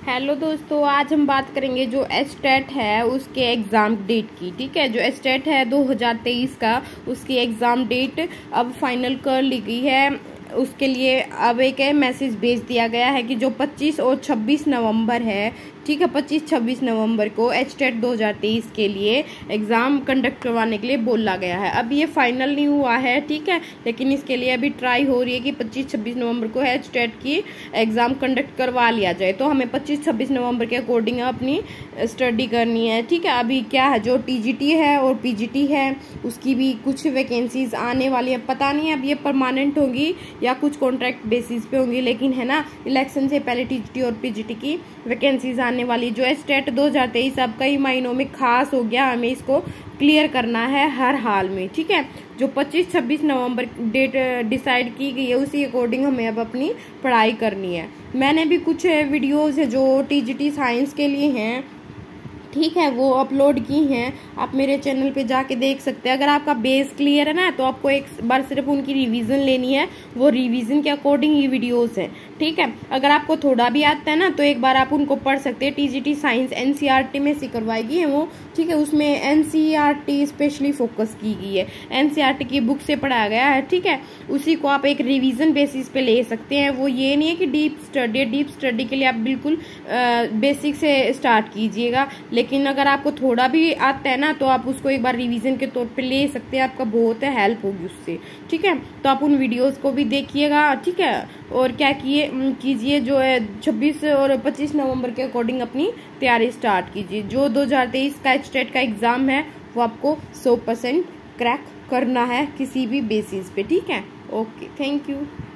Hello दोस्तों, आज हम बात करेंगे जो एचटेट है उसके एग्ज़ाम डेट की। ठीक है, जो एचटेट है 2023 का, उसकी एग्ज़ाम डेट अब फाइनल कर ली गई है। उसके लिए अब एक मैसेज भेज दिया गया है कि जो 25 और 26 नवंबर है, ठीक है, 25-26 नवंबर को एचटेट 2023 के लिए एग्ज़ाम कंडक्ट करवाने के लिए बोला गया है। अब ये फाइनल नहीं हुआ है, ठीक है, लेकिन इसके लिए अभी ट्राई हो रही है कि 25-26 नवंबर को एचटेट की एग्ज़ाम कंडक्ट करवा लिया जाए। तो हमें 25-26 नवंबर के अकॉर्डिंग अपनी स्टडी करनी है। ठीक है, अभी क्या है, जो टीजीटी है और पीजीटी है उसकी भी कुछ वैकेंसीज आने वाली है। पता नहीं अब ये परमानेंट होंगी या कुछ कॉन्ट्रैक्ट बेसिस पे होंगी, लेकिन है ना, इलेक्शन से पहले टीजीटी और पीजीटी की वैकेंसीज आने वाली। जो एचटेट 2023 अब कई महीनों में खास हो गया, हमें इसको क्लियर करना है हर हाल में। ठीक है, जो 25-26 नवंबर डेट डिसाइड की गई है उसी अकॉर्डिंग हमें अब अपनी पढ़ाई करनी है। मैंने भी कुछ वीडियोस है जो टीजीटी साइंस के लिए हैं, ठीक है, वो अपलोड की हैं, आप मेरे चैनल पे जाके देख सकते हैं। अगर आपका बेस क्लियर है ना, तो आपको एक बार सिर्फ उनकी रिवीजन लेनी है, वो रिवीजन के अकॉर्डिंग ये वीडियोस हैं। ठीक है, अगर आपको थोड़ा भी आता है ना, तो एक बार आप उनको पढ़ सकते हैं। टीजीटी साइंस एनसीईआरटी में से करवाई है वो, ठीक है, उसमें एनसीईआरटी स्पेशली फोकस की गई है, एनसीईआरटी की बुक से पढ़ाया गया है। ठीक है, उसी को आप एक रिवीजन बेसिस पे ले सकते हैं। वो ये नहीं है कि डीप स्टडी के लिए आप बिल्कुल बेसिक से स्टार्ट कीजिएगा, लेकिन अगर आपको थोड़ा भी आता है ना, तो आप उसको एक बार रिवीजन के तौर पे ले सकते हैं, आपका बहुत हेल्प होगी उससे। ठीक है, तो आप उन वीडियोस को भी देखिएगा। ठीक है, और क्या कीजिए, जो है 26 और 25 नवंबर के अकॉर्डिंग अपनी तैयारी स्टार्ट कीजिए। जो 2023 का एचटेट का एग्ज़ाम है वो आपको 100% क्रैक करना है किसी भी बेसिस पे। ठीक है, ओके, थैंक यू।